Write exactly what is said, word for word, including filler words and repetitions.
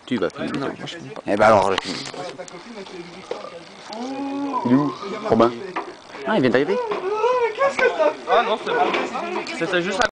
Tu vas filmer. Non, moi je filme pas. Eh ben alors, je filme. Il est où, Robin? Ah, il vient d'arriver. Ah non, c'est bon. C'était juste